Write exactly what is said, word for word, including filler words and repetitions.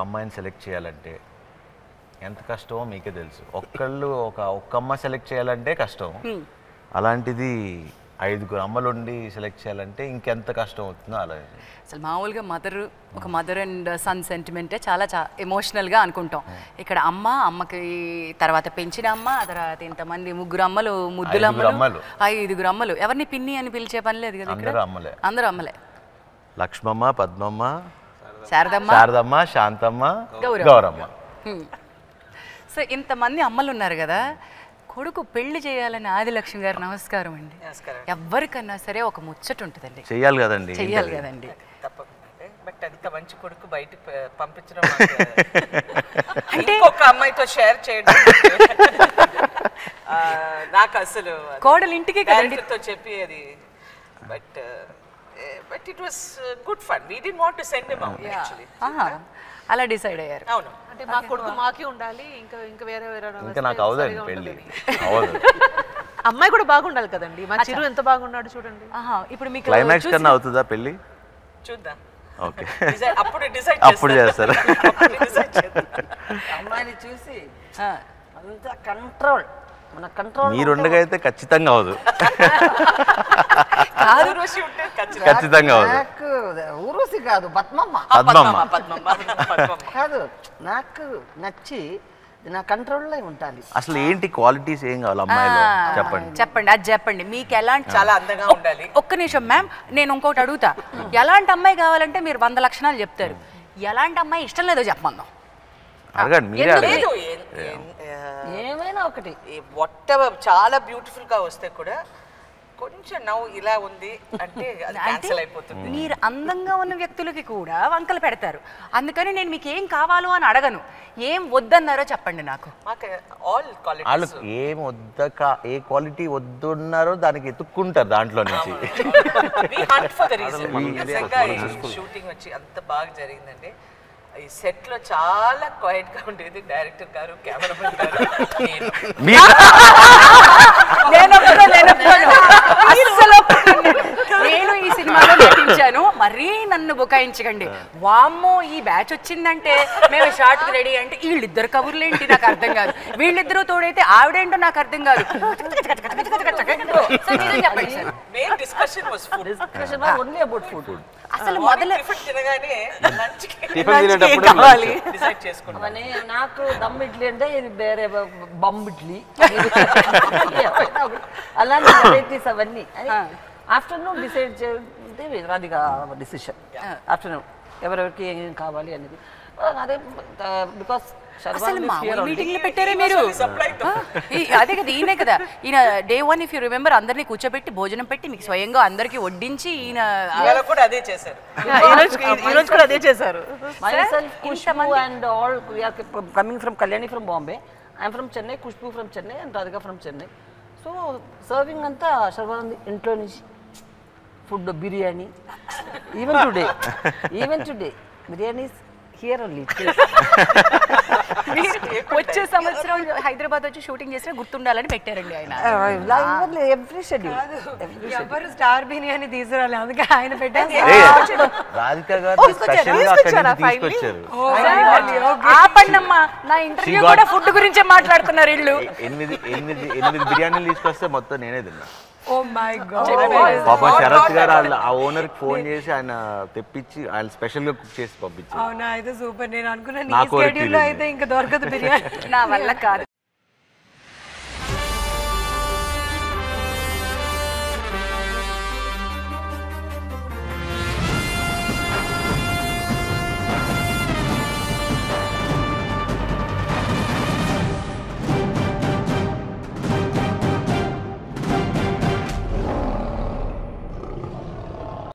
అమ్మాయిని సెలెక్ట్ చేయాలంటే ఎంత కష్టమో మీకే తెలుసు. ఒక్కళ్ళు ఒక ఒక్క అమ్మ సెలెక్ట్ చేయాలంటే కష్టం, అలాంటిది ఐదుగురు అమ్మలుండి సెలెక్ట్ చేయాలంటే ఇంకెంత కష్టం అవుతుందో అలా. అసలు మామూలుగా మదర్ ఒక మదర్ అండ్ సన్ సెంటిమెంటే చాలా చా ఎమోషనల్గా అనుకుంటాం. ఇక్కడ అమ్మ, అమ్మకి తర్వాత పెంచిన అమ్మ, ఆ తర్వాత ఇంతమంది ముగ్గురు అమ్మలు, ముద్దుల అమ్మలు, ఐదుగురు అమ్మలు. ఎవరిని పిన్ని అని పిలిచే పని లేదు కదా, అందరూ అమ్మలే. అందరూ అమ్మలే. లక్ష్మమ్మ, పద్మమ్మ, శారదమ్మ, శారదమ్మ, శాంతమ్మ, గౌరమ్మ. సో ఇంతమంది అమ్మలు ఉన్నారు కదా, కొడుకు పెళ్లి చేయాలని ఆదిలక్ష్మి గారు నమస్కారం అండి. ఎవరికన్నా సరే ఒక ముచ్చట ఉంటుందండి, చెయ్యాలి కదండి, చెయ్యాలి కదండి. బట్ అంత మంచి కొడుకు బయటికి పంపించడం అంటే ఒక అమ్మాయితో షేర్ చేయడం నాకు అసలు కోడలు ఇంటికి కదండితో చెప్పి అది. But but it was good fun. We didn't want to send him out actually. అలా డిసైడ్ అయ్యారు. అవును, అంటే మా కొడుకు మాకే ఉండాలి, ఇంకా ఇంకా వేరే వేరే ఇంకా నాకు అవదండి పెళ్లి అవదు. అమ్మాయి కూడా బాగుండాలి కదండి. మా చిరు ఎంత బాగున్నాడు చూడండి. ఇప్పుడు మీకు క్లైమాక్స్ కన్నా అవుతుందా పెళ్లి? చూద్దాం. ఓకే, అప్పుడు డిసైడ్ అప్పుడు చేస్తారు. అమ్మాయిని చూసి అంత కంట్రోల్, మన కంట్రోల్ మీరుండగా అయితే ఖచ్చితంగా అవదు, ఖచ్చితంగా అవదు. నాకు ఊరుసి కాదు, పద్మమ్మ పద్మమ్మ కాదు, నాకు నచ్చి నా కంట్రోల్లో ఉండాలి. అసలు ఏంటి క్వాలిటీస్ ఏం కావాలి అమ్మాయిలో చెప్పండి, చెప్పండి. అది చెప్పండి. మీకు ఎలాంటి చాలా అందంగా ఉండాలి. ఒక్క నిమిషం మ్యామ్, నేను ఇంకోటి అడుగుతా. ఎలాంటి అమ్మాయి కావాలంటే మీరు వంద లక్షణాలు చెప్తారు, ఎలాంటి అమ్మాయి ఇష్టం లేదో చెప్పమన్నా అడగండి, మీరే అడగండి. ఏమైనా ఒకటి వాట్ ఎవర్ చాలా బ్యూటిఫుల్ గా వస్తే కూడా కొంచెం నవ్వు ఇలా ఉంది అంటే అది క్యాన్సిల్ అయిపోతుంది. మీరు అందంగా ఉన్న వ్యక్తులకి కూడా వంకలు పెడతారు, అందుకని నేను మీకు ఏం కావాలో అని అడగను, ఏం వద్దన్నారో చెప్పండి నాకు. వాళ్ళకి ఏం వద్దక ఏ క్వాలిటీ వద్దున్నారో దానికి ఎత్తుక్కుంటారు దాంట్లో నుంచి. షూటింగ్ వచ్చి అంత బాగా జరిగిందండి. ఈ సెట్ లో చాలా క్వైట్ గా ఉండేది డైరెక్టర్ గారు, కెమెరామెన్ గారు, నేను ఈ సినిమాలో నటించాను, మరీ నన్ను బుకాయించకండి. వామ్మో ఈ బ్యాచ్ వచ్చిందంటే మేము షార్ట్ రెడీ అంటే వీళ్ళిద్దరు కబుర్లు ఏంటి నాకు అర్థం కాదు, వీళ్ళిద్దరూ తోడైతే ఆవిడేంటో నాకు అర్థం కాదు. అసలు మొదలు నాకు దమ్ ఇడ్లీ అంటే ఇది వేరే బమ్ ఇడ్లీ, అలాంటి వెరైటీస్ అవన్నీ ఆఫ్టర్నూన్ డిసైడ్ చేయండి. రాధిక డిసిషన్ ఆఫ్టర్నూన్ ఎవరెవరికి ఏం కావాలి అనేది. అదే బికాస్ మీటింగ్ పెట్టారే మీరు, అదే కదా ఈయనే కదా ఈయన day one if you remember అందరినీ కూర్చోబెట్టి భోజనం పెట్టి మీకు స్వయంగా అందరికి వడ్డించి ఈయన కూడా అదే చేశారు. ఈ రోజు కూడా అదే చేశారు. myself Kushbu and all we are coming from Kalyani from Bombay, I am from Chennai, Kushbu from Chennai and Radhika from Chennai. So serving anta Sharwanand intlo nunchi food biryani, even today even today biryani is here only. వచ్చే సంవత్సరం హైదరాబాద్ వచ్చి shooting చేసినా గుర్తుండాలని పెట్టారండి ఆయన. Every schedule ఎవరు star biryani తీసుకురాలి, అందుకే ఆయన పెట్టారు. ఆపండమ్మా, నా ఇంటర్వ్యూ కూడా ఫుడ్ గురించే మాట్లాడుతున్నారు వీళ్ళు. ఎనిమిది ఎనిమిది ఎనిమిది బిర్యానీలు తీసుకొస్తే మొత్తం నేనే తిన్నా. Oh my god. పాపం శరత్ గారు ఆ ఓనర్ కి ఫోన్ చేసి ఆయన తెప్పించి ఆయన స్పెషల్ గా కుక్ చేసి పంపించారు. అవునా, అయితే సూపర్. నేను అనుకున్నా నీ స్కెడ్యూల్ లో అయితే ఇంకా దొరకదు బిర్యానీ. నా వల్ల కాదు.